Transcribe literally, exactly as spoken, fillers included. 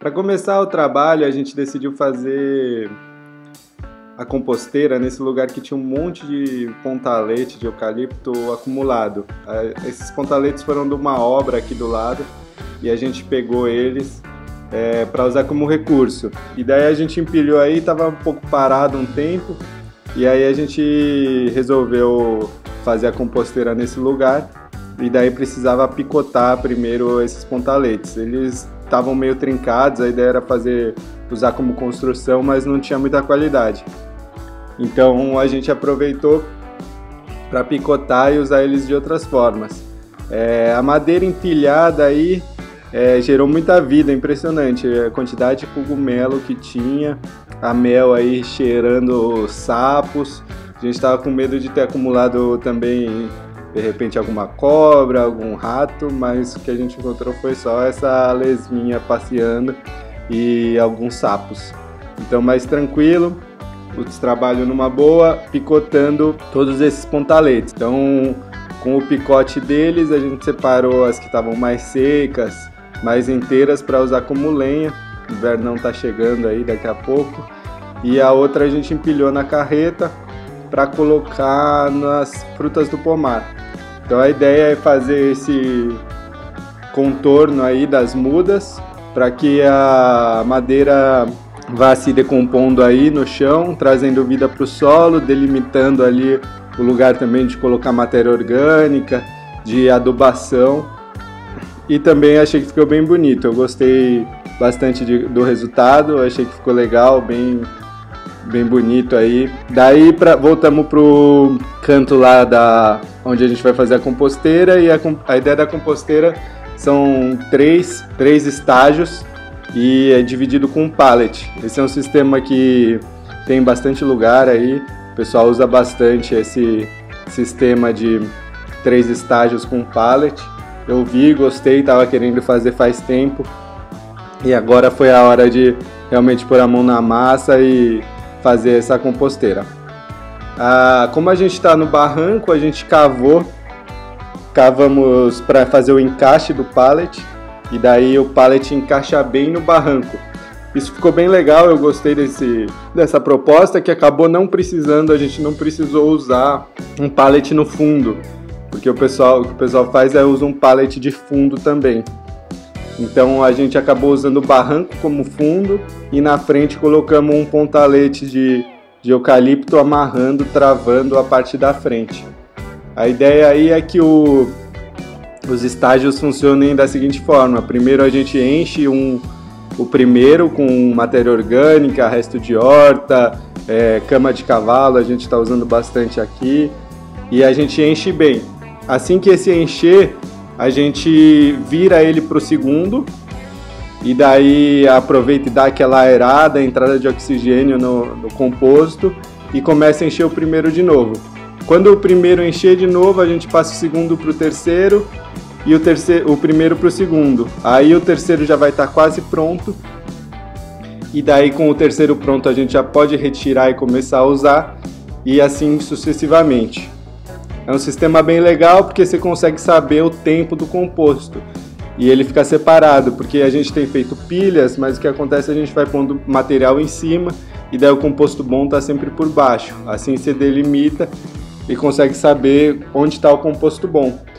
Para começar o trabalho, a gente decidiu fazer a composteira nesse lugar que tinha um monte de pontalete de eucalipto acumulado. Esses pontaletes foram de uma obra aqui do lado e a gente pegou eles é, para usar como recurso. E daí a gente empilhou aí, estava um pouco parado um tempo, e aí a gente resolveu fazer a composteira nesse lugar, e daí precisava picotar primeiro esses pontaletes. Eles estavam meio trincados, a ideia era fazer, usar como construção, mas não tinha muita qualidade. Então a gente aproveitou para picotar e usar eles de outras formas. É, a madeira empilhada aí é, gerou muita vida, impressionante a quantidade de cogumelo que tinha, a mel aí cheirando sapos. A gente estava com medo de ter acumulado também, de repente, alguma cobra, algum rato, mas o que a gente encontrou foi só essa lesminha passeando e alguns sapos. Então, mais tranquilo, o trabalho numa boa, picotando todos esses pontaletes. Então, com o picote deles, a gente separou as que estavam mais secas, mais inteiras, para usar como lenha. O invernão tá chegando aí daqui a pouco. E a outra a gente empilhou na carreta para colocar nas frutas do pomar. Então a ideia é fazer esse contorno aí das mudas para que a madeira vá se decompondo aí no chão, trazendo vida para o solo, delimitando ali o lugar também de colocar matéria orgânica, de adubação. E também achei que ficou bem bonito, eu gostei bastante de, do resultado, achei que ficou legal, bem... bem bonito aí. Daí pra, voltamos pro canto lá da onde a gente vai fazer a composteira, e a, a ideia da composteira são três, três estágios e é dividido com um pallet. Esse é um sistema que tem bastante lugar aí, o pessoal usa bastante esse sistema de três estágios com pallet. Eu vi, gostei, tava querendo fazer faz tempo e agora foi a hora de realmente pôr a mão na massa e fazer essa composteira. Ah, como a gente está no barranco, a gente cavou, cavamos para fazer o encaixe do pallet, e daí o pallet encaixa bem no barranco. Isso ficou bem legal, eu gostei desse, dessa proposta, que acabou não precisando, a gente não precisou usar um pallet no fundo, porque o pessoal, o que o pessoal faz é usar um pallet de fundo também. Então a gente acabou usando o barranco como fundo e na frente colocamos um pontalete de, de eucalipto amarrando, travando a parte da frente. A ideia aí é que o, os estágios funcionem da seguinte forma: primeiro a gente enche um, o primeiro com matéria orgânica, resto de horta, é, cama de cavalo, a gente está usando bastante aqui, e a gente enche bem. Assim que esse encher, a gente vira ele para o segundo, e daí aproveita e dá aquela aerada, entrada de oxigênio no, no composto, e começa a encher o primeiro de novo. Quando o primeiro encher de novo, a gente passa o segundo para o terceiro e o, terceiro, o primeiro para o segundo. Aí o terceiro já vai estar tá quase pronto, e daí com o terceiro pronto a gente já pode retirar e começar a usar, e assim sucessivamente. É um sistema bem legal porque você consegue saber o tempo do composto e ele fica separado, porque a gente tem feito pilhas, mas o que acontece é que a gente vai pondo material em cima e daí o composto bom está sempre por baixo. Assim você delimita e consegue saber onde está o composto bom.